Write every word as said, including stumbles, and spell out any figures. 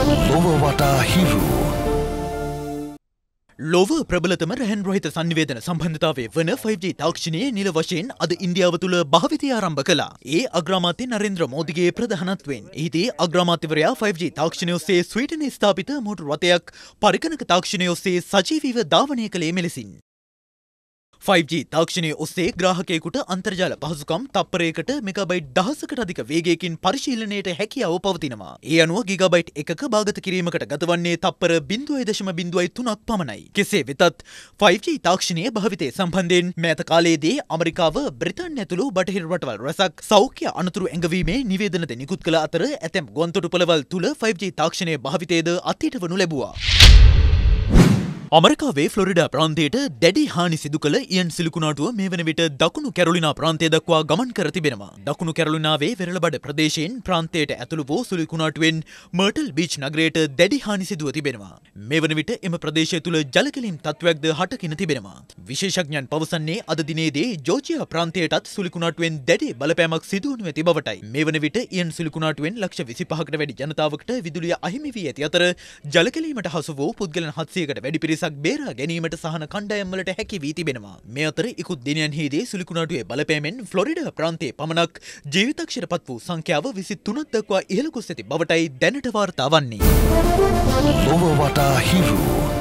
ලොව වටා හිරු. ලොව ප්‍රබලතම රැහන් රහිත සංනිවේදන සම්බන්ධතාවයේ වන ෆයිව් ජී තාක්ෂණයේ නිල වශයෙන් අද ඉන්දියාව තුළ භාවිතය ආරම්භ කළා. ඒ අග්‍රාමාත්‍ය නරේන්ද්‍ර මෝදිගේ ප්‍රධානත්වයෙන්. එහිදී අග්‍රාමාත්‍යවරයා ෆයිව් ජී තාක්ෂණය ඔස්සේ ස්වීඩනයේ ස්ථාපිත මෝටර් රථයක් පරිගණක තාක්ෂණය ඔස්සේ සජීවීව ධාවනය කළේ මෙලෙසින්. ෆයිව් ජී තාක්ෂණය ඔස්සේ ග්‍රාහකයෙකුට අන්තර්ජාල පහසුකම් තප්පරයකට මෙගාබයිට් දහසකට අධික වේගයකින් පරිශීලනයට හැකියාව පවතිනවා. ඒ අනුව ගිගාබයිට් එකක භාගත කිරීමකට ගතවන්නේ තප්පර බිංදුවයි දශම බිංදුවයි තුනක් පමණයි. කෙසේ වෙතත් ෆයිව් ජී තාක්ෂණයේ භාවිතය සම්බන්ධයෙන් මෑත කාලයේදී ඇමරිකාව බ්‍රිතාන්‍ය ඇතුළු බටහිර රටවල් රැසක් සෞඛ්‍ය අනතුරු ඇඟවීමේ නිවේදනද නිකුත් කළ අතර ඇතැම් ගුවන්තොටුපළවල් තුළ ෆයිව් ජී තාක්ෂණයේ භාවිතයද අත්හිටවනු ලැබුවා. අමරිකාවේ ෆ්ලොරිඩා ප්‍රාන්තයට දැඩි හානි සිදු කළ ඉයන් සිලිකුණාටුව මේ වන විට දකුණු කැරොලිනා ප්‍රාන්තය දක්වා ගමන් කර තිබෙනවා. දකුණු කැරොලිනාවේ වෙරළබඩ ප්‍රදේශයෙන් ප්‍රාන්තයට ඇතුළු වූ සිලිකුණාටුවෙන් මර්ටල් බීච් නගරයට දැඩි හානි සිදුව තිබෙනවා. මේ වන විට එම ප්‍රදේශය තුළ ජලකැලීම් තත්ත්වයක්ද හටගෙන තිබෙනවා. විශේෂඥයන් පවසන්නේ අද දිනේදී ජෝර්ජියා ප්‍රාන්තයටත් සිලිකුණාටුවෙන් දැඩි බලපෑමක් සිදු වනු ඇති බවටයි. මේ වන විට ඉයන් සිලිකුණාටුවෙන් ලක්ෂ විසිපහකට වැඩි ජනතාවකට විදුලිය අහිමි වී ඇති අතර ජලකැලීමට හසු වූ පුද්ගලයන් හත්සියයකට වැඩි පිරිසක් බේරා ගැනීමට සහන කණ්ඩායම් වලට හැකි වී තිබෙනවා. මේ අතර ඉකුත් දිනයන්හිදී සිලිකුණාටුවේ බලපෑමෙන් ෆ්ලොරිඩා ප්‍රාන්තයේ පමණක් ජීවිතක්ෂරපත් වූ සංඛ්‍යාව විසිතුනක් දක්වා ඉහළ ගොස් ඇති බවටයි දැනට වාර්තා වන්නේ. ලොව වටා හිරු.